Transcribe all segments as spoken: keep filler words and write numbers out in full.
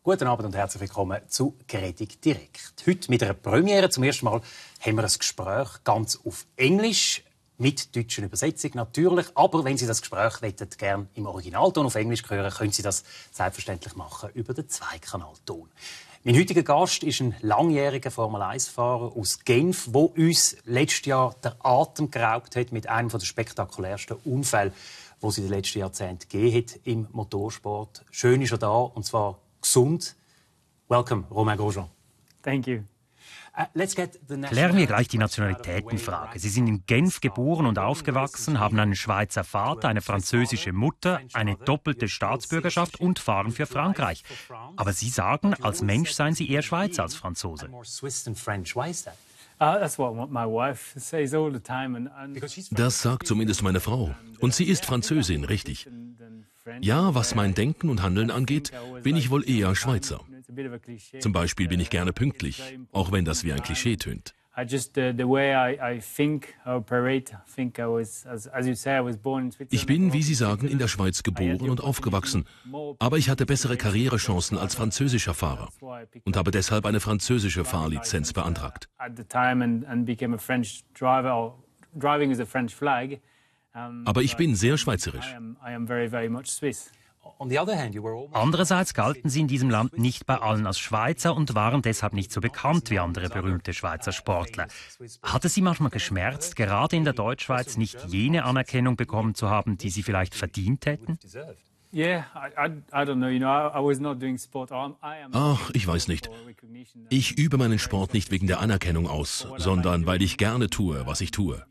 Guten Abend und herzlich willkommen zu «Gredig direkt». Heute mit einer Premiere. Zum ersten Mal haben wir ein Gespräch ganz auf Englisch, mit deutscher Übersetzung natürlich. Aber wenn Sie das Gespräch gerne im Originalton auf Englisch hören, können Sie das selbstverständlich machen über den Zweikanalton. Mein heutiger Gast ist ein langjähriger Formel eins Fahrer aus Genf, der uns letztes Jahr den Atem geraubt hat mit einem der spektakulärsten Unfälle, die es in den letzten Jahrzehnten gegeben hat im Motorsport. Schön ist er da, und zwar gesund. Welcome, Romain Grosjean. Thank you. Klären wir gleich die Nationalitätenfrage. Sie sind in Genf geboren und aufgewachsen, haben einen Schweizer Vater, eine französische Mutter, eine doppelte Staatsbürgerschaft und fahren für Frankreich. Aber Sie sagen, als Mensch seien Sie eher Schweizer als Franzose. Das sagt zumindest meine Frau. Und sie ist Französin, richtig. Ja, was mein Denken und Handeln angeht, bin ich wohl eher Schweizer. Zum Beispiel bin ich gerne pünktlich, auch wenn das wie ein Klischee tönt. Ich bin, wie Sie sagen, in der Schweiz geboren und aufgewachsen. Aber ich hatte bessere Karrierechancen als französischer Fahrer und habe deshalb eine französische Fahrlizenz beantragt. Aber ich bin sehr schweizerisch. Andererseits galten Sie in diesem Land nicht bei allen als Schweizer und waren deshalb nicht so bekannt wie andere berühmte Schweizer Sportler. Hat es Sie manchmal geschmerzt, gerade in der Deutschschweiz nicht jene Anerkennung bekommen zu haben, die Sie vielleicht verdient hätten? Ach, ich weiß nicht. Ich übe meinen Sport nicht wegen der Anerkennung aus, sondern weil ich gerne tue, was ich tue.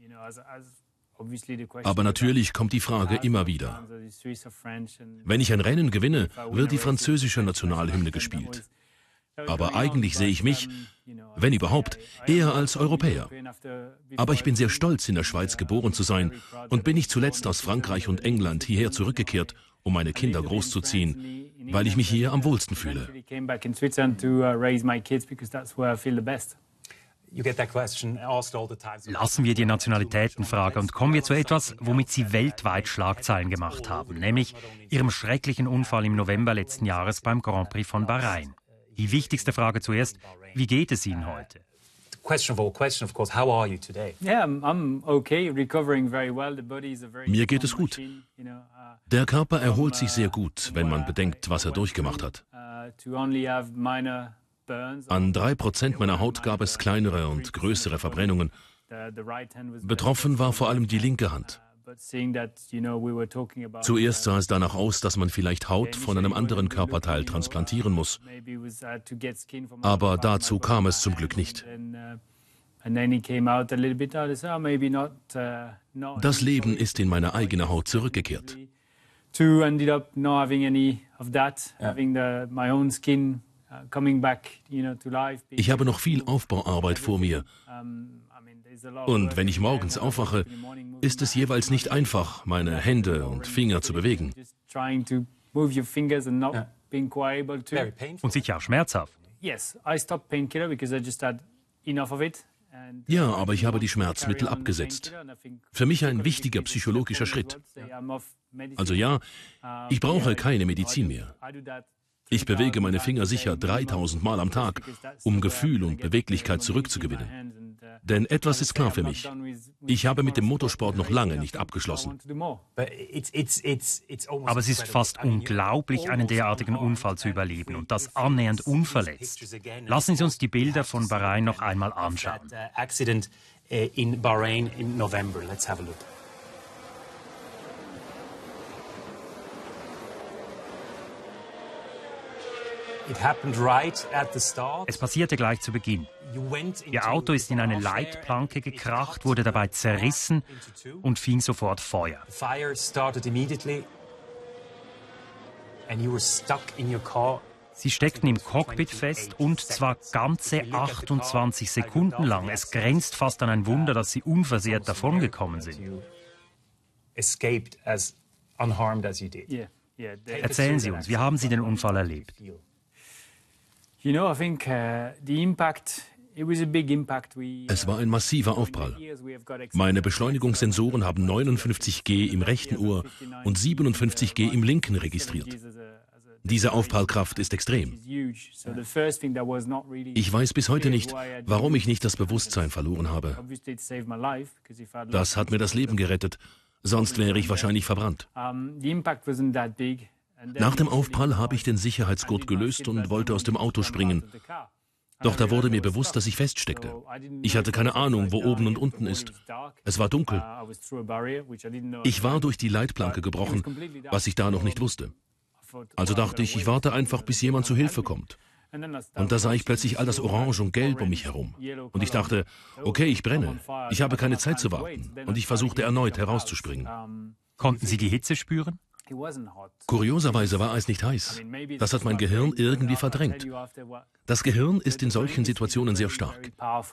Aber natürlich kommt die Frage immer wieder. Wenn ich ein Rennen gewinne, wird die französische Nationalhymne gespielt. Aber eigentlich sehe ich mich, wenn überhaupt, eher als Europäer. Aber ich bin sehr stolz, in der Schweiz geboren zu sein und bin nicht zuletzt aus Frankreich und England hierher zurückgekehrt, um meine Kinder großzuziehen, weil ich mich hier am wohlsten fühle. Lassen wir die Nationalitätenfrage und kommen wir zu etwas, womit Sie weltweit Schlagzeilen gemacht haben, nämlich Ihrem schrecklichen Unfall im November letzten Jahres beim Grand Prix von Bahrain. Die wichtigste Frage zuerst, wie geht es Ihnen heute? Mir geht es gut. Der Körper erholt sich sehr gut, wenn man bedenkt, was er durchgemacht hat. An drei Prozent meiner Haut gab es kleinere und größere Verbrennungen. Betroffen war vor allem die linke Hand. Zuerst sah es danach aus, dass man vielleicht Haut von einem anderen Körperteil transplantieren muss. Aber dazu kam es zum Glück nicht. Das Leben ist in meine eigene Haut zurückgekehrt. Ich habe noch viel Aufbauarbeit vor mir. Und wenn ich morgens aufwache, ist es jeweils nicht einfach, meine Hände und Finger zu bewegen. Und sicher auch schmerzhaft. Ja, aber ich habe die Schmerzmittel abgesetzt. Für mich ein wichtiger psychologischer Schritt. Also ja, ich brauche keine Medizin mehr. Ich bewege meine Finger sicher dreitausend Mal am Tag, um Gefühl und Beweglichkeit zurückzugewinnen. Denn etwas ist klar für mich. Ich habe mit dem Motorsport noch lange nicht abgeschlossen. Aber es ist fast unglaublich, einen derartigen Unfall zu überleben und das annähernd unverletzt. Lassen Sie uns die Bilder von Bahrain noch einmal anschauen. Accident in Bahrain im November. Let's have a look. Es passierte gleich zu Beginn. Ihr Auto ist in eine Leitplanke gekracht, wurde dabei zerrissen und fing sofort Feuer. Sie steckten im Cockpit fest und zwar ganze achtundzwanzig Sekunden lang. Es grenzt fast an ein Wunder, dass Sie unversehrt davongekommen sind. Erzählen Sie uns, wie haben Sie den Unfall erlebt? Es war ein massiver Aufprall. Meine Beschleunigungssensoren haben neunundfünfzig G im rechten Ohr und siebenundfünfzig G im linken registriert. Diese Aufprallkraft ist extrem. Ich weiß bis heute nicht, warum ich nicht das Bewusstsein verloren habe. Das hat mir das Leben gerettet, sonst wäre ich wahrscheinlich verbrannt. Nach dem Aufprall habe ich den Sicherheitsgurt gelöst und wollte aus dem Auto springen. Doch da wurde mir bewusst, dass ich feststeckte. Ich hatte keine Ahnung, wo oben und unten ist. Es war dunkel. Ich war durch die Leitplanke gebrochen, was ich da noch nicht wusste. Also dachte ich, ich warte einfach, bis jemand zu Hilfe kommt. Und da sah ich plötzlich all das Orange und Gelb um mich herum. Und ich dachte, okay, ich brenne. Ich habe keine Zeit zu warten. Und ich versuchte erneut herauszuspringen. Konnten Sie die Hitze spüren? Kurioserweise war es nicht heiß. Das hat mein Gehirn irgendwie verdrängt. Das Gehirn ist in solchen Situationen sehr stark.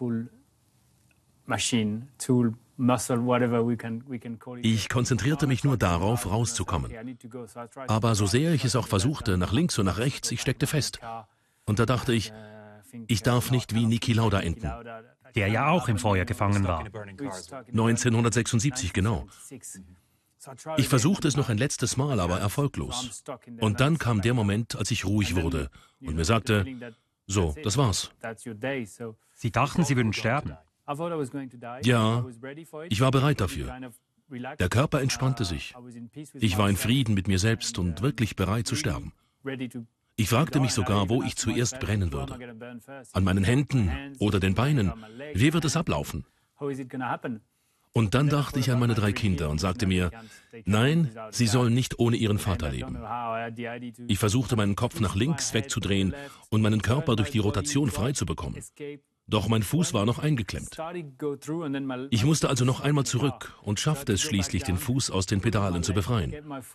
Ich konzentrierte mich nur darauf, rauszukommen. Aber so sehr ich es auch versuchte, nach links und nach rechts, ich steckte fest. Und da dachte ich, ich darf nicht wie Niki Lauda enden. Der ja auch im Feuer gefangen war. neunzehnhundertsechsundsiebzig, genau. Ich versuchte es noch ein letztes Mal, aber erfolglos. Und dann kam der Moment, als ich ruhig wurde und mir sagte, so, das war's. Sie dachten, Sie würden sterben? Ja, ich war bereit dafür. Der Körper entspannte sich. Ich war in Frieden mit mir selbst und wirklich bereit zu sterben. Ich fragte mich sogar, wo ich zuerst brennen würde. An meinen Händen oder den Beinen. Wie wird es ablaufen? Und dann dachte ich an meine drei Kinder und sagte mir, nein, sie sollen nicht ohne ihren Vater leben. Ich versuchte, meinen Kopf nach links wegzudrehen und meinen Körper durch die Rotation frei zu bekommen. Doch mein Fuß war noch eingeklemmt. Ich musste also noch einmal zurück und schaffte es schließlich, den Fuß aus den Pedalen zu befreien.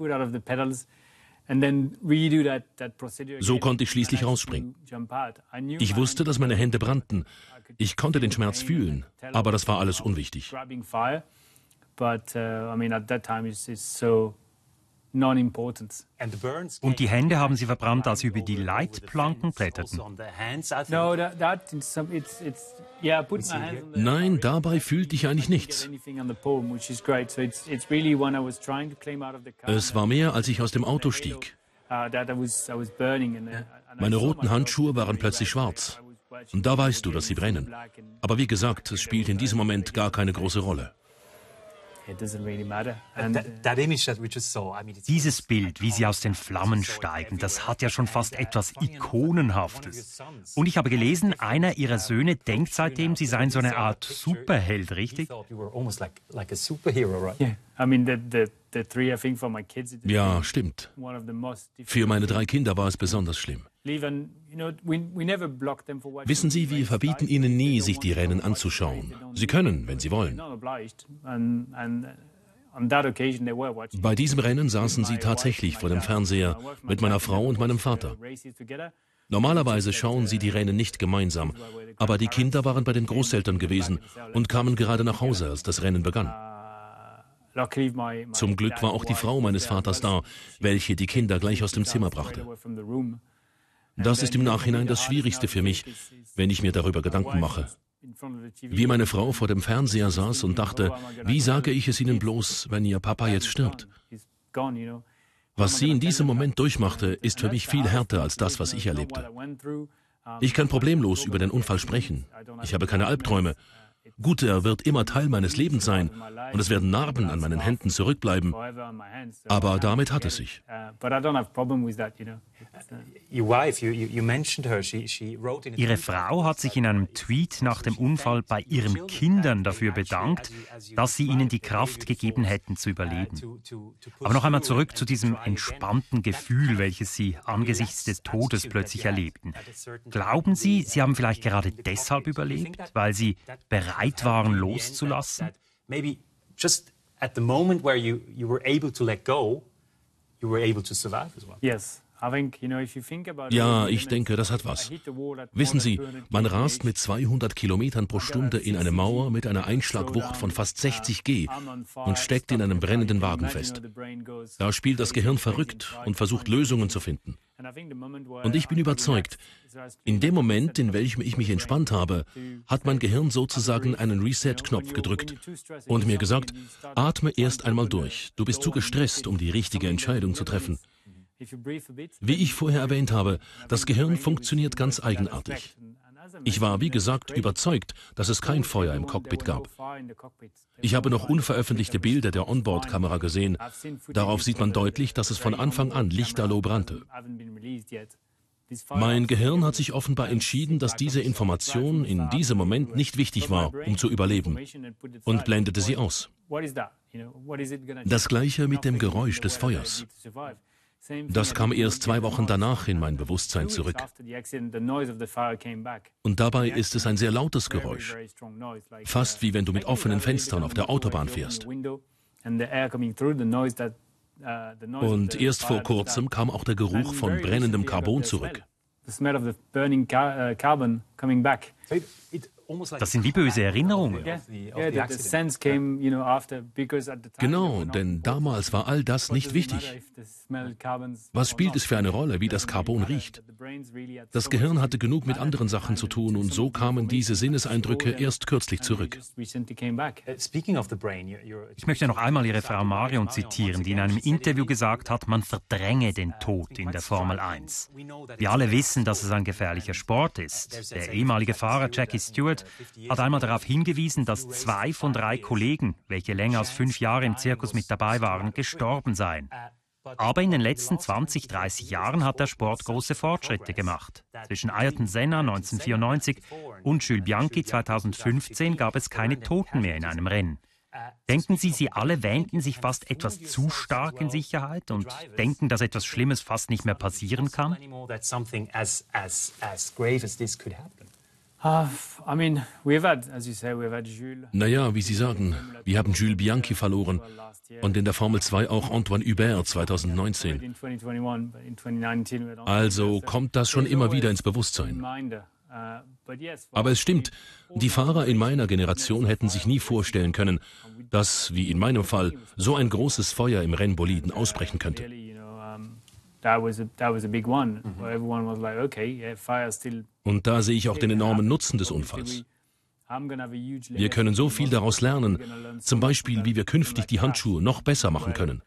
So konnte ich schließlich rausspringen. Ich wusste, dass meine Hände brannten. Ich konnte den Schmerz fühlen, aber das war alles unwichtig. Und die Hände haben Sie verbrannt, als Sie über die Leitplanken kletterten? Nein, dabei fühlte ich eigentlich nichts. Es war mehr, als ich aus dem Auto stieg. Meine roten Handschuhe waren plötzlich schwarz. Und da weißt du, dass sie brennen. Aber wie gesagt, es spielt in diesem Moment gar keine große Rolle. Dieses Bild, wie sie aus den Flammen steigen, das hat ja schon fast etwas Ikonenhaftes. Und ich habe gelesen, einer ihrer Söhne denkt seitdem, sie seien so eine Art Superheld, richtig? Ja, stimmt. Für meine drei Kinder war es besonders schlimm. Wissen Sie, wir verbieten ihnen nie, sich die Rennen anzuschauen. Sie können, wenn sie wollen. Bei diesem Rennen saßen sie tatsächlich vor dem Fernseher mit meiner Frau und meinem Vater. Normalerweise schauen sie die Rennen nicht gemeinsam, aber die Kinder waren bei den Großeltern gewesen und kamen gerade nach Hause, als das Rennen begann. Zum Glück war auch die Frau meines Vaters da, welche die Kinder gleich aus dem Zimmer brachte. Das ist im Nachhinein das Schwierigste für mich, wenn ich mir darüber Gedanken mache. Wie meine Frau vor dem Fernseher saß und dachte, wie sage ich es ihnen bloß, wenn ihr Papa jetzt stirbt? Was sie in diesem Moment durchmachte, ist für mich viel härter als das, was ich erlebte. Ich kann problemlos über den Unfall sprechen. Ich habe keine Albträume. Gut, er wird immer Teil meines Lebens sein und es werden Narben an meinen Händen zurückbleiben, aber damit hat es sich. Ihre Frau hat sich in einem Tweet nach dem Unfall bei ihren Kindern dafür bedankt, dass sie ihnen die Kraft gegeben hätten, zu überleben. Aber noch einmal zurück zu diesem entspannten Gefühl, welches Sie angesichts des Todes plötzlich erlebten. Glauben Sie, Sie haben vielleicht gerade deshalb überlebt, weil Sie bereit waren, loszulassen? Maybe just at the moment where you you were able to let go, you were able to survive as well. Yes. Ja, ich denke, das hat was. Wissen Sie, man rast mit zweihundert Kilometern pro Stunde in eine Mauer mit einer Einschlagwucht von fast sechzig G und steckt in einem brennenden Wagen fest. Da spielt das Gehirn verrückt und versucht Lösungen zu finden. Und ich bin überzeugt, in dem Moment, in welchem ich mich entspannt habe, hat mein Gehirn sozusagen einen Reset-Knopf gedrückt und mir gesagt, atme erst einmal durch, du bist zu gestresst, um die richtige Entscheidung zu treffen. Wie ich vorher erwähnt habe, das Gehirn funktioniert ganz eigenartig. Ich war, wie gesagt, überzeugt, dass es kein Feuer im Cockpit gab. Ich habe noch unveröffentlichte Bilder der Onboard-Kamera gesehen. Darauf sieht man deutlich, dass es von Anfang an lichterloh brannte. Mein Gehirn hat sich offenbar entschieden, dass diese Information in diesem Moment nicht wichtig war, um zu überleben, und blendete sie aus. Das Gleiche mit dem Geräusch des Feuers. Das kam erst zwei Wochen danach in mein Bewusstsein zurück. Und dabei ist es ein sehr lautes Geräusch, fast wie wenn du mit offenen Fenstern auf der Autobahn fährst. Und erst vor kurzem kam auch der Geruch von brennendem Carbon zurück. Das sind wie böse Erinnerungen. Genau, denn damals war all das nicht wichtig. Was spielt es für eine Rolle, wie das Carbon riecht? Das Gehirn hatte genug mit anderen Sachen zu tun und so kamen diese Sinneseindrücke erst kürzlich zurück. Ich möchte noch einmal Ihre Frau Marion zitieren, die in einem Interview gesagt hat, man verdränge den Tod in der Formel eins. Wir alle wissen, dass es ein gefährlicher Sport ist. Der ehemalige Fahrer Jackie Stewart hat einmal darauf hingewiesen, dass zwei von drei Kollegen, welche länger als fünf Jahre im Zirkus mit dabei waren, gestorben seien. Aber in den letzten zwanzig, dreißig Jahren hat der Sport große Fortschritte gemacht. Zwischen Ayrton Senna neunzehnhundertvierundneunzig und Jules Bianchi zweitausendfünfzehn gab es keine Toten mehr in einem Rennen. Denken Sie, Sie alle wähnten sich fast etwas zu stark in Sicherheit und denken, dass etwas Schlimmes fast nicht mehr passieren kann? Naja, wie Sie sagen, wir haben Jules Bianchi verloren und in der Formel zwei auch Antoine Hubert zweitausendneunzehn. Also kommt das schon immer wieder ins Bewusstsein. Aber es stimmt, die Fahrer in meiner Generation hätten sich nie vorstellen können, dass, wie in meinem Fall, so ein großes Feuer im Rennboliden ausbrechen könnte. Und da sehe ich auch den enormen Nutzen des Unfalls. Wir können so viel daraus lernen, zum Beispiel, wie wir künftig die Handschuhe noch besser machen können.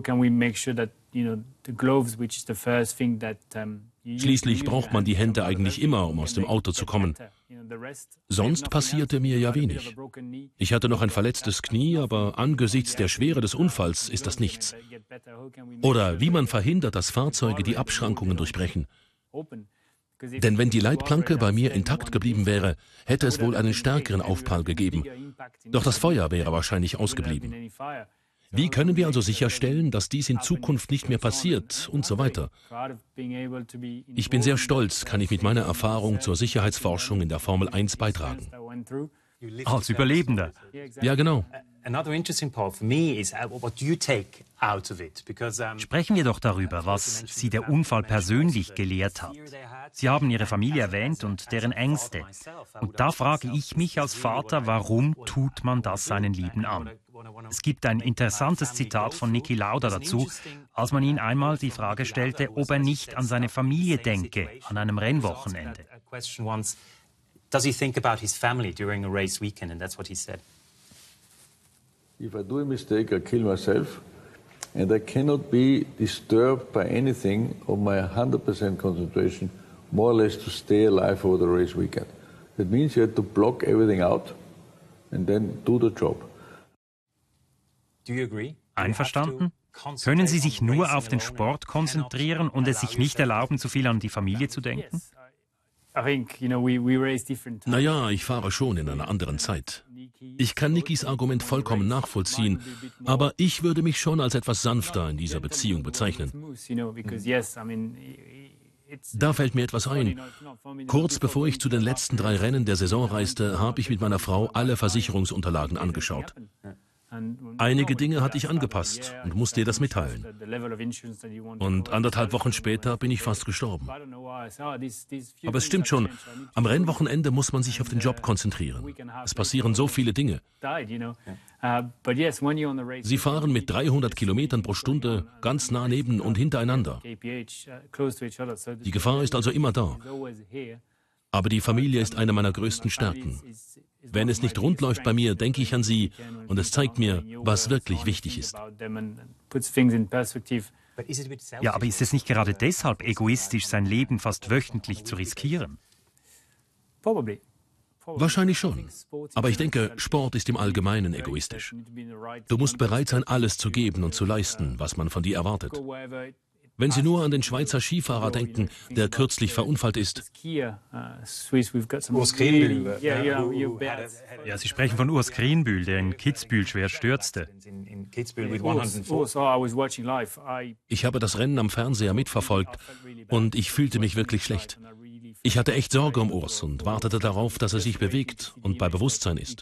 Schließlich braucht man die Hände eigentlich immer, um aus dem Auto zu kommen. Sonst passierte mir ja wenig. Ich hatte noch ein verletztes Knie, aber angesichts der Schwere des Unfalls ist das nichts. Oder wie man verhindert, dass Fahrzeuge die Abschrankungen durchbrechen. Denn wenn die Leitplanke bei mir intakt geblieben wäre, hätte es wohl einen stärkeren Aufprall gegeben. Doch das Feuer wäre wahrscheinlich ausgeblieben. Wie können wir also sicherstellen, dass dies in Zukunft nicht mehr passiert und so weiter? Ich bin sehr stolz, kann ich mit meiner Erfahrung zur Sicherheitsforschung in der Formel eins beitragen. Als Überlebender. Ja, genau. Sprechen wir doch darüber, was Sie der Unfall persönlich gelehrt hat. Sie haben Ihre Familie erwähnt und deren Ängste. Und da frage ich mich als Vater, warum tut man das seinen Lieben an? Es gibt ein interessantes Zitat von Niki Lauda dazu, als man ihn einmal die Frage stellte, ob er nicht an seine Familie denke an einem Rennwochenende. Does he think about his family during a race weekend? And that's what he said. If I do a mistake, I kill myself, and I cannot be disturbed by anything of my one hundred percent concentration, more or less to stay alive over the race weekend. That means you have to block everything out and then do the job. Do you agree? Einverstanden? Können Sie sich nur auf den Sport konzentrieren und es sich nicht erlauben, zu viel an die Familie zu denken? Naja, ich fahre schon in einer anderen Zeit. Ich kann Nikis Argument vollkommen nachvollziehen, aber ich würde mich schon als etwas sanfter in dieser Beziehung bezeichnen. Da fällt mir etwas ein. Kurz bevor ich zu den letzten drei Rennen der Saison reiste, habe ich mit meiner Frau alle Versicherungsunterlagen angeschaut. Einige Dinge hatte ich angepasst und musste ihr das mitteilen. Und anderthalb Wochen später bin ich fast gestorben. Aber es stimmt schon, am Rennwochenende muss man sich auf den Job konzentrieren. Es passieren so viele Dinge. Sie fahren mit dreihundert Kilometern pro Stunde ganz nah neben und hintereinander. Die Gefahr ist also immer da. Aber die Familie ist eine meiner größten Stärken. Wenn es nicht rund läuft bei mir, denke ich an sie und es zeigt mir, was wirklich wichtig ist. Ja, aber ist es nicht gerade deshalb egoistisch, sein Leben fast wöchentlich zu riskieren? Wahrscheinlich schon. Aber ich denke, Sport ist im Allgemeinen egoistisch. Du musst bereit sein, alles zu geben und zu leisten, was man von dir erwartet. Wenn Sie nur an den Schweizer Skifahrer denken, der kürzlich verunfallt ist. Urs Krienbühl. Ja, Sie sprechen von Urs Krienbühl, der in Kitzbühel schwer stürzte. Ich habe das Rennen am Fernseher mitverfolgt und ich fühlte mich wirklich schlecht. Ich hatte echt Sorge um Urs und wartete darauf, dass er sich bewegt und bei Bewusstsein ist.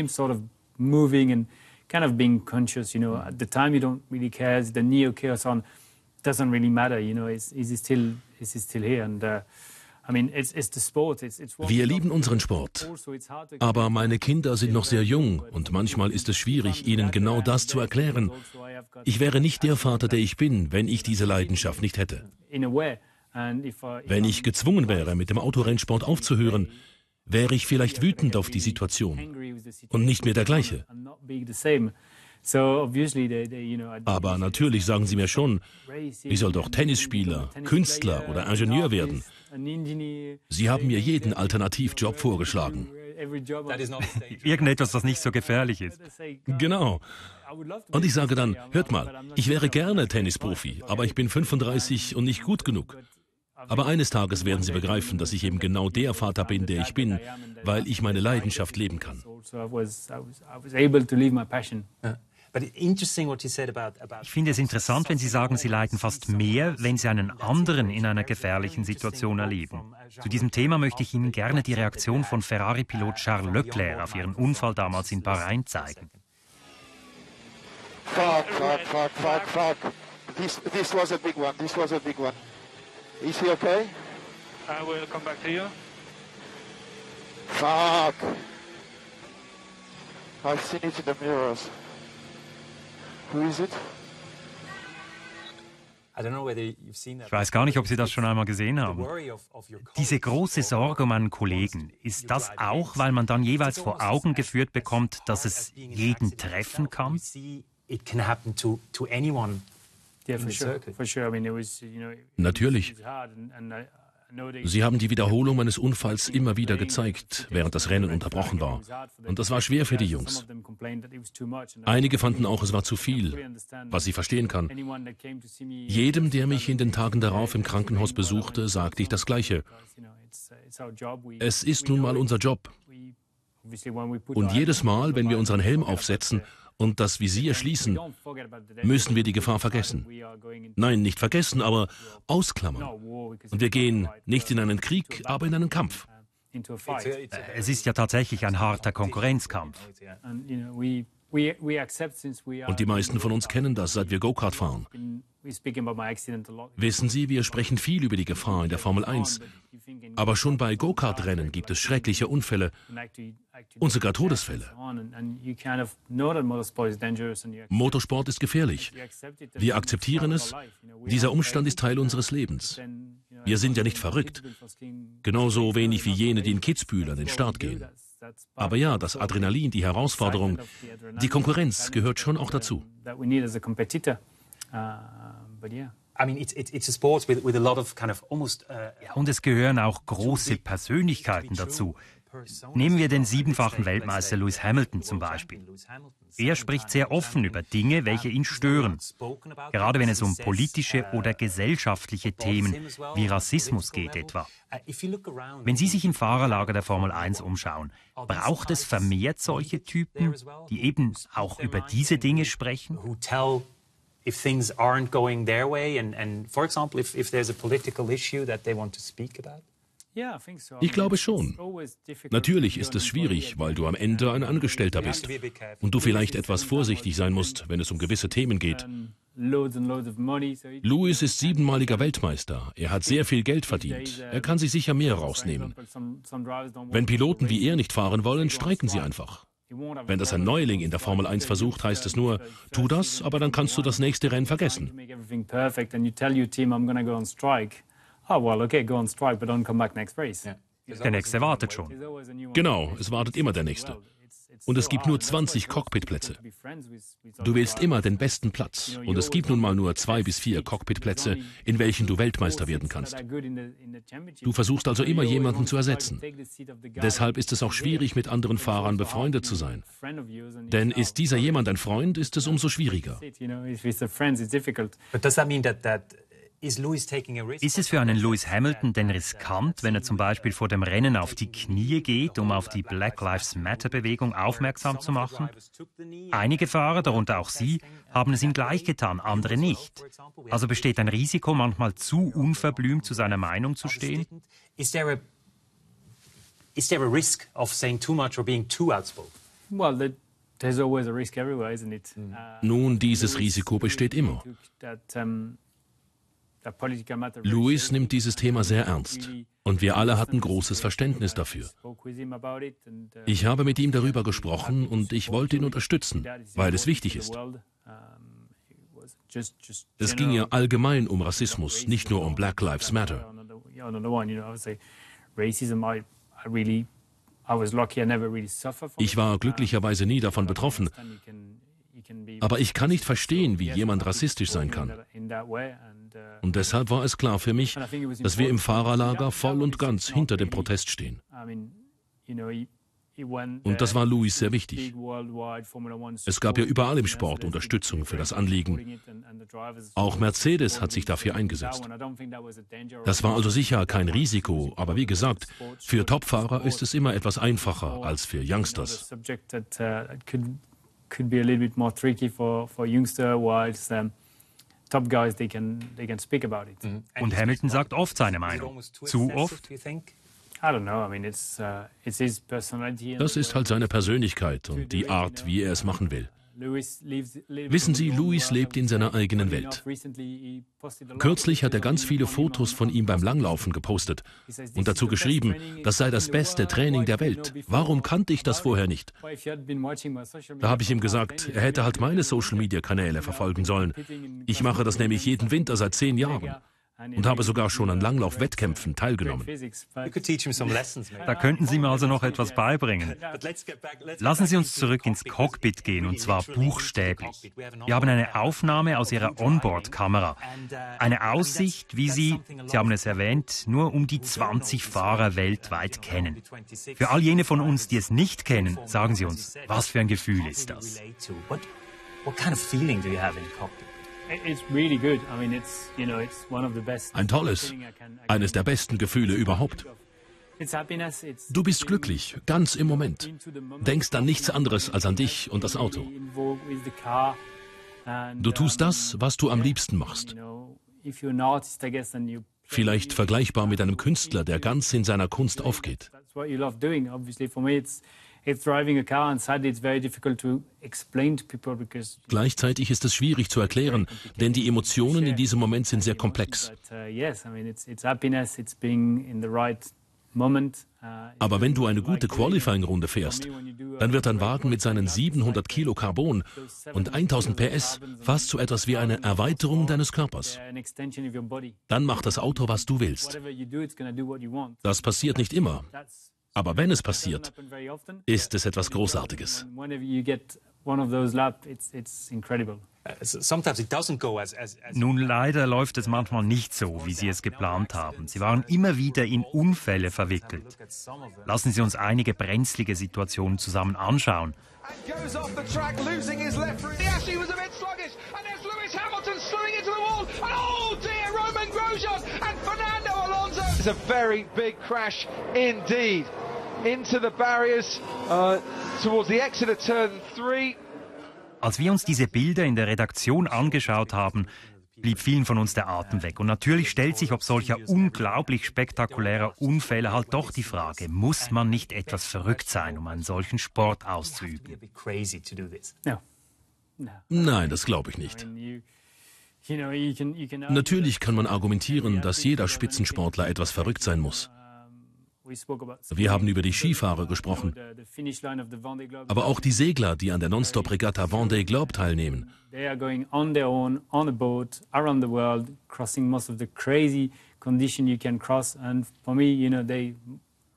Doesn't really matter, you know, is is he still is he still here? And uh, I mean, it's it's the sport. It's it's. Wir lieben unseren Sport, aber meine Kinder sind noch sehr jung und manchmal ist es schwierig, ihnen genau das zu erklären. Ich wäre nicht der Vater, der ich bin, wenn ich diese Leidenschaft nicht hätte. Wenn ich gezwungen wäre, mit dem Autorennsport aufzuhören, wäre ich vielleicht wütend auf die Situation und nicht mehr der gleiche. Aber natürlich sagen Sie mir schon, ich soll doch Tennisspieler, Künstler oder Ingenieur werden. Sie haben mir jeden Alternativjob vorgeschlagen. Irgendetwas, das nicht so gefährlich ist. Genau. Und ich sage dann, hört mal, ich wäre gerne Tennisprofi, aber ich bin fünfunddreißig und nicht gut genug. Aber eines Tages werden Sie begreifen, dass ich eben genau der Vater bin, der ich bin, weil ich meine Leidenschaft leben kann. Ich finde es interessant, wenn Sie sagen, Sie leiden fast mehr, wenn Sie einen anderen in einer gefährlichen Situation erleben. Zu diesem Thema möchte ich Ihnen gerne die Reaktion von Ferrari-Pilot Charles Leclerc auf Ihren Unfall damals in Bahrain zeigen. Fuck, fuck, fuck, fuck, fuck. This, this was a big one, this was a big one. Is he okay? I will come back to you. Fuck. I've seen it in the mirrors. Who is it? Ich weiß gar nicht, ob Sie das schon einmal gesehen haben. Diese große Sorge um einen Kollegen, ist das auch, weil man dann jeweils vor Augen geführt bekommt, dass es jeden treffen kann? Natürlich. Sie haben die Wiederholung meines Unfalls immer wieder gezeigt, während das Rennen unterbrochen war. Und das war schwer für die Jungs. Einige fanden auch, es war zu viel, was ich verstehen kann. Jedem, der mich in den Tagen darauf im Krankenhaus besuchte, sagte ich das Gleiche. Es ist nun mal unser Job. Und jedes Mal, wenn wir unseren Helm aufsetzen und das Visier schließen, müssen wir die Gefahr vergessen. Nein, nicht vergessen, aber ausklammern. Und wir gehen nicht in einen Krieg, aber in einen Kampf. Es ist ja tatsächlich ein harter Konkurrenzkampf. Und die meisten von uns kennen das, seit wir Go-Kart fahren. Wissen Sie, wir sprechen viel über die Gefahr in der Formel eins. Aber schon bei Go-Kart-Rennen gibt es schreckliche Unfälle und sogar Todesfälle. Motorsport ist gefährlich. Wir akzeptieren es. Dieser Umstand ist Teil unseres Lebens. Wir sind ja nicht verrückt. Genauso wenig wie jene, die in Kitzbühel an den Start gehen. Aber ja, das Adrenalin, die Herausforderung, die Konkurrenz gehört schon auch dazu. Und es gehören auch große Persönlichkeiten dazu. Nehmen wir den siebenfachen Weltmeister Lewis Hamilton zum Beispiel. Er spricht sehr offen über Dinge, welche ihn stören. Gerade wenn es um politische oder gesellschaftliche Themen wie Rassismus geht etwa. Wenn Sie sich im Fahrerlager der Formel eins umschauen, braucht es vermehrt solche Typen, die eben auch über diese Dinge sprechen? If things aren't going their way and, and for example, if, if there's a political issue that they want to speak about? Ich glaube schon. Natürlich ist es schwierig, weil du am Ende ein Angestellter bist und du vielleicht etwas vorsichtig sein musst, wenn es um gewisse Themen geht. Lewis ist siebenmaliger Weltmeister. Er hat sehr viel Geld verdient. Er kann sich sicher mehr rausnehmen. Wenn Piloten wie er nicht fahren wollen, streiken sie einfach. Wenn das ein Neuling in der Formel eins versucht, heißt es nur, tu das, aber dann kannst du das nächste Rennen vergessen. Der nächste wartet schon. Genau, es wartet immer der nächste. und es gibt nur zwanzig Cockpitplätze. Du wählst immer den besten Platz und es gibt nun mal nur zwei bis vier Cockpitplätze, in welchen du Weltmeister werden kannst. Du versuchst also immer jemanden zu ersetzen. Deshalb ist es auch schwierig, mit anderen Fahrern befreundet zu sein. Denn ist dieser jemand ein Freund, ist es umso schwieriger. Ist es für einen Lewis Hamilton denn riskant, wenn er zum Beispiel vor dem Rennen auf die Knie geht, um auf die Black Lives Matter-Bewegung aufmerksam zu machen? Einige Fahrer, darunter auch Sie, haben es ihm gleich getan, andere nicht. Also besteht ein Risiko, manchmal zu unverblümt zu seiner Meinung zu stehen? Is there a, is there a risk of saying too much or being too outspoken? Well, the, there's always a risk everywhere, isn't it? Mm. Nun, dieses Risiko besteht immer. Lewis nimmt dieses Thema sehr ernst und wir alle hatten großes Verständnis dafür. Ich habe mit ihm darüber gesprochen und ich wollte ihn unterstützen, weil es wichtig ist. Es ging ja allgemein um Rassismus, nicht nur um Black Lives Matter. Ich war glücklicherweise nie davon betroffen, aber ich kann nicht verstehen, wie jemand rassistisch sein kann. Und deshalb war es klar für mich, dass wir im Fahrerlager voll und ganz hinter dem Protest stehen. Und das war Lewis sehr wichtig. Es gab ja überall im Sport Unterstützung für das Anliegen. Auch Mercedes hat sich dafür eingesetzt. Das war also sicher kein Risiko, aber wie gesagt, für Topfahrer ist es immer etwas einfacher als für Youngsters. Could be a little bit more tricky for for youngster, whilst um, top guys they can they can speak about it. Und Hamilton sagt oft seine Meinung. Zu oft? I don't know. I mean, it's uh, it's his personality. Das ist halt seine Persönlichkeit und die Art, wie er es machen will. Wissen Sie, Lewis lebt in seiner eigenen Welt. Kürzlich hat er ganz viele Fotos von ihm beim Langlaufen gepostet und dazu geschrieben, das sei das beste Training der Welt. Warum kannte ich das vorher nicht? Da habe ich ihm gesagt, er hätte halt meine Social-Media-Kanäle verfolgen sollen. Ich mache das nämlich jeden Winter seit zehn Jahren. Und habe sogar schon an Langlauf-Wettkämpfen teilgenommen. Da könnten Sie mir also noch etwas beibringen. Lassen Sie uns zurück ins Cockpit gehen, und zwar buchstäblich. Wir haben eine Aufnahme aus Ihrer Onboard-Kamera. Eine Aussicht, wie Sie, Sie haben es erwähnt, nur um die zwanzig Fahrer weltweit kennen. Für all jene von uns, die es nicht kennen, sagen Sie uns, was für ein Gefühl ist das? What kind of feeling do you have in the cockpit? Ein tolles, eines der besten Gefühle überhaupt. Du bist glücklich, ganz im Moment. Denkst an nichts anderes als an dich und das Auto. Du tust das, was du am liebsten machst. Vielleicht vergleichbar mit einem Künstler, der ganz in seiner Kunst aufgeht. Gleichzeitig ist es schwierig zu erklären, denn die Emotionen in diesem Moment sind sehr komplex. Aber wenn du eine gute Qualifying-Runde fährst, dann wird dein Wagen mit seinen siebenhundert Kilo Carbon und tausend P S fast so etwas wie eine Erweiterung deines Körpers. Dann macht das Auto, was du willst. Das passiert nicht immer. Aber wenn es passiert, ist es etwas Großartiges. Nun, leider läuft es manchmal nicht so, wie Sie es geplant haben. Sie waren immer wieder in Unfälle verwickelt. Lassen Sie uns einige brenzlige Situationen zusammen anschauen. It's a very big crash indeed into the barriers uh, towards the exit of turn three. Als wir uns diese Bilder in der Redaktion angeschaut haben, blieb vielen von uns der Atem weg. Und natürlich stellt sich ob solcher unglaublich spektakulärer Unfälle halt doch die Frage, muss man nicht etwas verrückt sein, um einen solchen Sport auszuüben? Nein, das glaube ich nicht. Natürlich kann man argumentieren, dass jeder Spitzensportler etwas verrückt sein muss. Wir haben über die Skifahrer gesprochen, aber auch die Segler, die an der Non-Stop-Regatta Vendée Globe teilnehmen.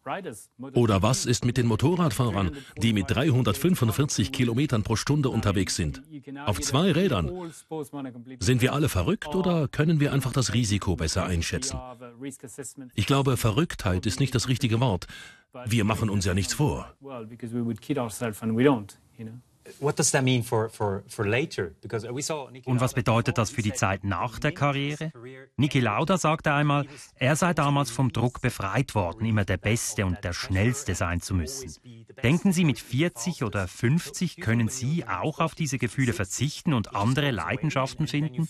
Oder was ist mit den Motorradfahrern, die mit dreihundertfünfundvierzig Kilometern pro Stunde unterwegs sind? Auf zwei Rädern. Sind wir alle verrückt oder können wir einfach das Risiko besser einschätzen? Ich glaube, Verrücktheit ist nicht das richtige Wort. Wir machen uns ja nichts vor. Und was bedeutet das für die Zeit nach der Karriere? Niki Lauda sagte einmal, er sei damals vom Druck befreit worden, immer der Beste und der Schnellste sein zu müssen. Denken Sie, mit vierzig oder fünfzig können Sie auch auf diese Gefühle verzichten und andere Leidenschaften finden?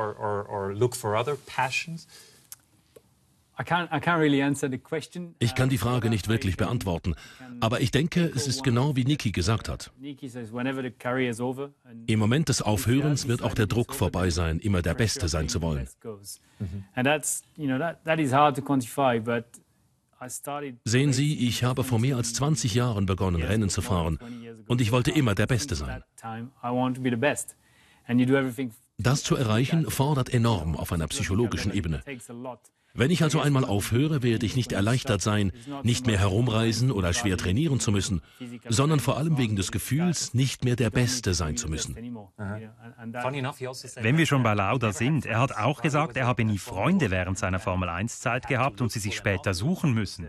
Ich kann die Frage nicht wirklich beantworten, aber ich denke, es ist genau wie Niki gesagt hat. Im Moment des Aufhörens wird auch der Druck vorbei sein, immer der Beste sein zu wollen. Sehen Sie, ich habe vor mehr als zwanzig Jahren begonnen, Rennen zu fahren, und ich wollte immer der Beste sein. Das zu erreichen, fordert enorm auf einer psychologischen Ebene. Wenn ich also einmal aufhöre, werde ich nicht erleichtert sein, nicht mehr herumreisen oder schwer trainieren zu müssen, sondern vor allem wegen des Gefühls, nicht mehr der Beste sein zu müssen. Wenn wir schon bei Lauda sind, er hat auch gesagt, er habe nie Freunde während seiner Formel eins Zeit gehabt und sie sich später suchen müssen.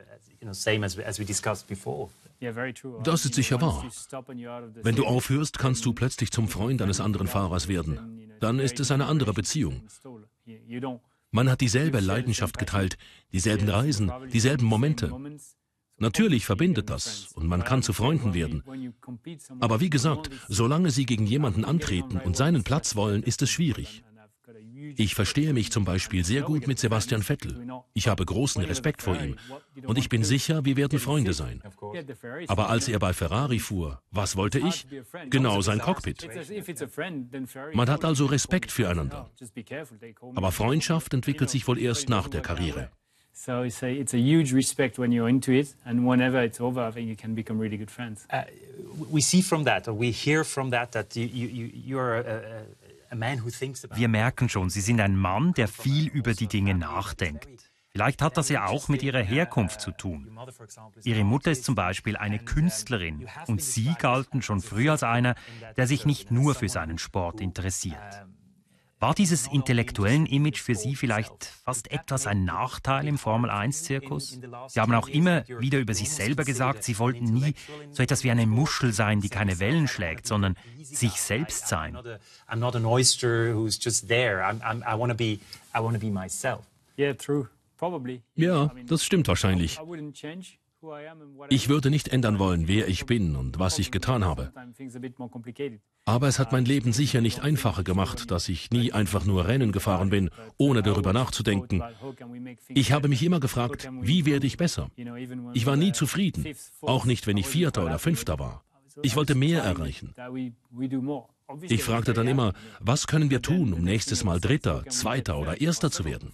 Das ist sicher wahr. Wenn du aufhörst, kannst du plötzlich zum Freund eines anderen Fahrers werden. Dann ist es eine andere Beziehung. Man hat dieselbe Leidenschaft geteilt, dieselben Reisen, dieselben Momente. Natürlich verbindet das und man kann zu Freunden werden. Aber wie gesagt, solange Sie gegen jemanden antreten und seinen Platz wollen, ist es schwierig. Ich verstehe mich zum Beispiel sehr gut mit Sebastian Vettel. Ich habe großen Respekt vor ihm. Und ich bin sicher, wir werden Freunde sein. Aber als er bei Ferrari fuhr, was wollte ich? Genau sein Cockpit. Man hat also Respekt füreinander. Aber Freundschaft entwickelt sich wohl erst nach der Karriere. So it's a, it's a huge respect when you're into it, and whenever it's over, I think you can become really good friends. Uh, we see from that, or we hear from that, that you, you, you are a, a man who thinks about. Wir merken schon, Sie sind ein Mann, der viel über die Dinge nachdenkt. Vielleicht hat das ja auch mit Ihrer Herkunft zu tun. Ihre Mutter ist zum Beispiel eine Künstlerin und Sie galten schon früh als einer, der sich nicht nur für seinen Sport interessiert. War dieses intellektuellen Image für Sie vielleicht fast etwas ein Nachteil im Formel eins Zirkus? Sie haben auch immer wieder über sich selber gesagt, Sie wollten nie so etwas wie eine Muschel sein, die keine Wellen schlägt, sondern sich selbst sein. I'm not an oyster who's just there. I'm, I'm, I want to be, I want to be myself. Yeah, true. Probably. Ja, das stimmt wahrscheinlich. Ich würde nicht ändern wollen, wer ich bin und was ich getan habe. Aber es hat mein Leben sicher nicht einfacher gemacht, dass ich nie einfach nur Rennen gefahren bin, ohne darüber nachzudenken. Ich habe mich immer gefragt, wie werde ich besser? Ich war nie zufrieden, auch nicht, wenn ich Vierter oder Fünfter war. Ich wollte mehr erreichen. Ich fragte dann immer, was können wir tun, um nächstes Mal Dritter, Zweiter oder Erster zu werden?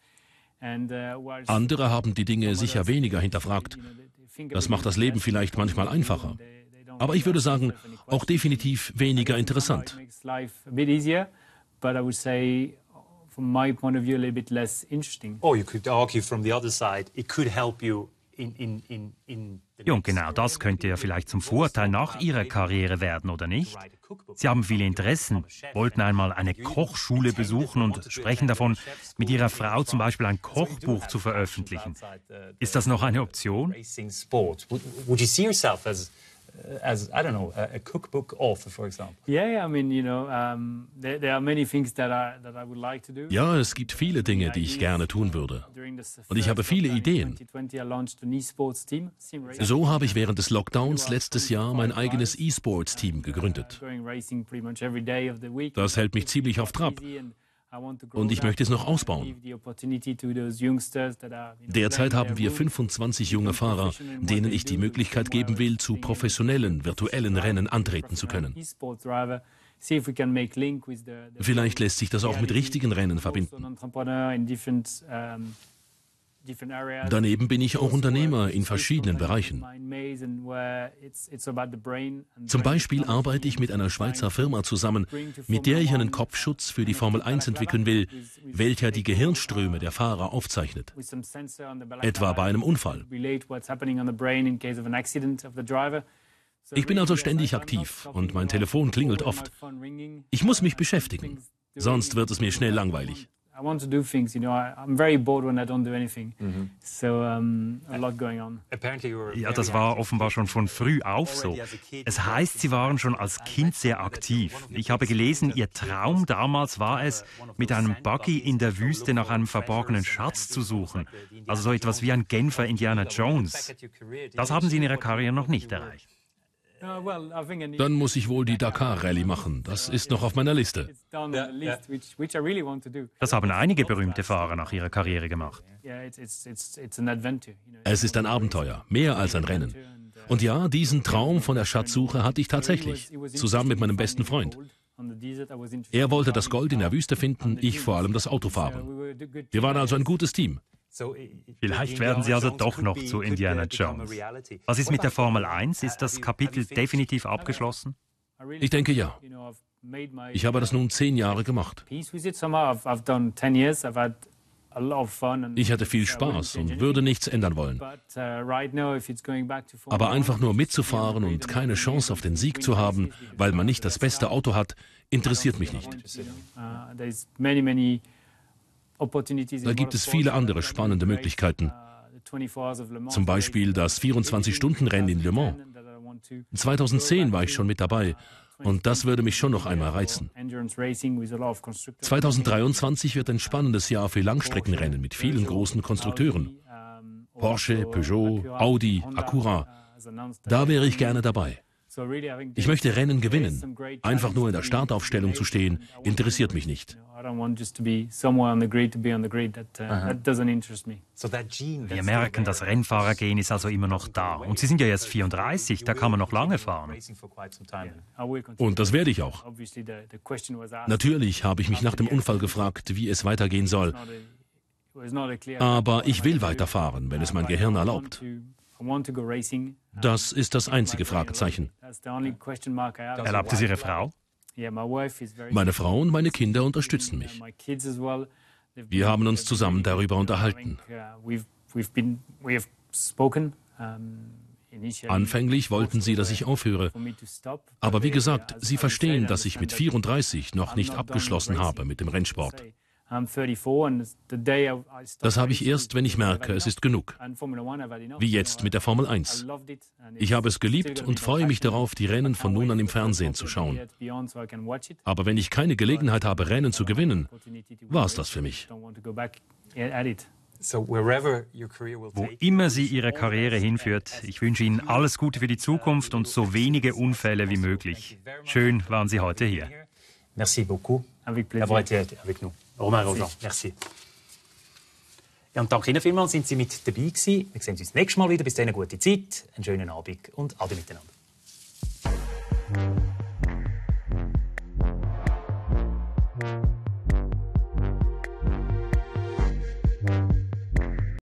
Andere haben die Dinge sicher weniger hinterfragt. Das macht das Leben vielleicht manchmal einfacher. Aber ich würde sagen, auch definitiv weniger interessant. Oh, you could argue from the other side, it could help you in, in, in, in Ja, und genau das könnte ja vielleicht zum Vorteil nach Ihrer Karriere werden, oder nicht? Sie haben viele Interessen, wollten einmal eine Kochschule besuchen und sprechen davon, mit Ihrer Frau zum Beispiel ein Kochbuch zu veröffentlichen. Ist das noch eine Option? Would you see yourself as as I don't know, a, a cookbook author, for example? Yeah, I mean, you know, um, there, there are many things that I that I would like to do. Ja, es gibt viele Dinge, die ich gerne tun würde. Und ich habe viele Ideen. So habe ich während des Lockdowns letztes Jahr mein eigenes E-Sports-Team gegründet. Das hält mich ziemlich auf Trab. Und ich möchte es noch ausbauen. Derzeit haben wir fünfundzwanzig junge Fahrer, denen ich die Möglichkeit geben will, zu professionellen, virtuellen Rennen antreten zu können. Vielleicht lässt sich das auch mit richtigen Rennen verbinden. Daneben bin ich auch Unternehmer in verschiedenen Bereichen. Zum Beispiel arbeite ich mit einer Schweizer Firma zusammen, mit der ich einen Kopfschutz für die Formel eins entwickeln will, welcher die Gehirnströme der Fahrer aufzeichnet. Etwa bei einem Unfall. Ich bin also ständig aktiv und mein Telefon klingelt oft. Ich muss mich beschäftigen, sonst wird es mir schnell langweilig. I want to do things, you know. I'm very bored when I don't do anything. Mm-hmm. So um, a lot going on. Ja, das war offenbar schon von früh auf so. Es heißt, Sie waren schon als Kind sehr aktiv. Ich habe gelesen, Ihr Traum damals war es, mit einem Buggy in der Wüste nach einem verborgenen Schatz zu suchen. Also so etwas wie ein Genfer Indiana Jones. Das haben Sie in Ihrer Karriere noch nicht erreicht. Dann muss ich wohl die Dakar-Rallye machen. Das ist noch auf meiner Liste. Das haben einige berühmte Fahrer nach ihrer Karriere gemacht. Es ist ein Abenteuer, mehr als ein Rennen. Und ja, diesen Traum von der Schatzsuche hatte ich tatsächlich, zusammen mit meinem besten Freund. Er wollte das Gold in der Wüste finden, ich vor allem das Autofahren. Wir waren also ein gutes Team. Vielleicht werden Sie also doch noch zu Indiana Jones. Was ist mit der Formel eins? Ist das Kapitel definitiv abgeschlossen? Ich denke ja. Ich habe das nun zehn Jahre gemacht. Ich hatte viel Spaß und würde nichts ändern wollen. Aber einfach nur mitzufahren und keine Chance auf den Sieg zu haben, weil man nicht das beste Auto hat, interessiert mich nicht. Da gibt es viele andere spannende Möglichkeiten. Zum Beispiel das vierundzwanzig-Stunden-Rennen in Le Mans. zweitausendzehn war ich schon mit dabei und das würde mich schon noch einmal reizen. zweitausenddreiundzwanzig wird ein spannendes Jahr für Langstreckenrennen mit vielen großen Konstrukteuren. Porsche, Peugeot, Audi, Acura. Da wäre ich gerne dabei. Ich möchte Rennen gewinnen. Einfach nur in der Startaufstellung zu stehen, interessiert mich nicht. Wir merken, das Rennfahrergehen ist also immer noch da. Und Sie sind ja jetzt vierunddreißig, da kann man noch lange fahren. Und das werde ich auch. Natürlich habe ich mich nach dem Unfall gefragt, wie es weitergehen soll. Aber ich will weiterfahren, wenn es mein Gehirn erlaubt. Das ist das einzige Fragezeichen. Erlaubt es Ihre Frau? Meine Frau und meine Kinder unterstützen mich. Wir haben uns zusammen darüber unterhalten. Anfänglich wollten sie, dass ich aufhöre. Aber wie gesagt, sie verstehen, dass ich mit vierunddreißig noch nicht abgeschlossen habe mit dem Rennsport. Das habe ich erst, wenn ich merke, es ist genug. Wie jetzt mit der Formel eins. Ich habe es geliebt und freue mich darauf, die Rennen von nun an im Fernsehen zu schauen. Aber wenn ich keine Gelegenheit habe, Rennen zu gewinnen, war es das für mich. Wo immer Sie Ihre Karriere hinführt, ich wünsche Ihnen alles Gute für die Zukunft und so wenige Unfälle wie möglich. Schön waren Sie heute hier. Merci beaucoup d'avoir été avec nous. Romain Grosjean, merci. Ja, und danke Ihnen vielmals, sind Sie mit dabei gewesen. Wir sehen uns das nächste Mal wieder. Bis dahin eine gute Zeit, einen schönen Abend und Ade miteinander.